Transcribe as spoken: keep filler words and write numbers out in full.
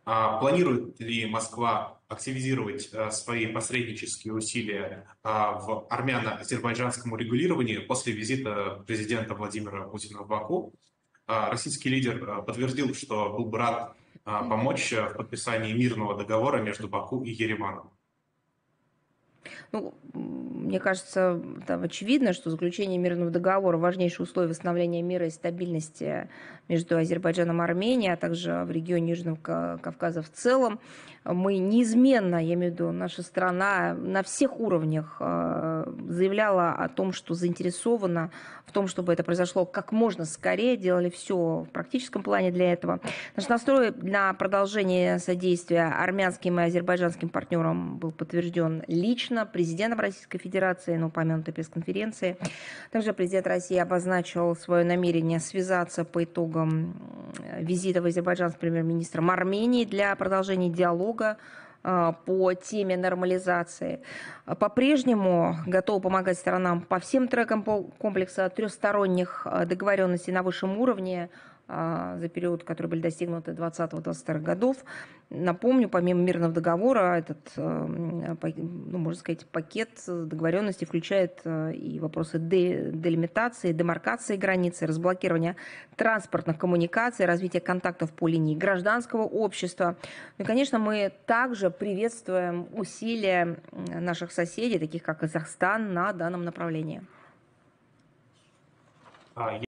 Планирует ли Москва активизировать свои посреднические усилия в армяно-азербайджанском урегулировании после визита президента Владимира Путина в Баку? Российский лидер подтвердил, что был бы рад помочь в подписании мирного договора между Баку и Ереваном. Ну, мне кажется, там очевидно, что заключение мирного договора – важнейшее условие восстановления мира и стабильности между Азербайджаном и Арменией, а также в регионе Южного Кавказа в целом. Мы неизменно, я имею в виду, наша страна на всех уровнях заявляла о том, что заинтересована в том, чтобы это произошло как можно скорее, делали все в практическом плане для этого. Наш настрой на продолжение содействия армянским и азербайджанским партнерам был подтвержден лично президентом Российской Федерации на упомянутой пресс-конференции. Также президент России обозначил свое намерение связаться по итогам визита в Азербайджан с премьер-министром Армении для продолжения диалога по теме нормализации. По-прежнему готовы помогать сторонам по всем трекам комплекса трехсторонних договоренностей на высшем уровне за период, которые были достигнуты двадцатого-двадцать второго годов. Напомню, помимо мирного договора, этот, ну, можно сказать, пакет договоренностей включает и вопросы делимитации, демаркации границы, разблокирования транспортных коммуникаций, развития контактов по линии гражданского общества. Ну и, конечно, мы также приветствуем усилия наших соседей, таких как Казахстан, на данном направлении.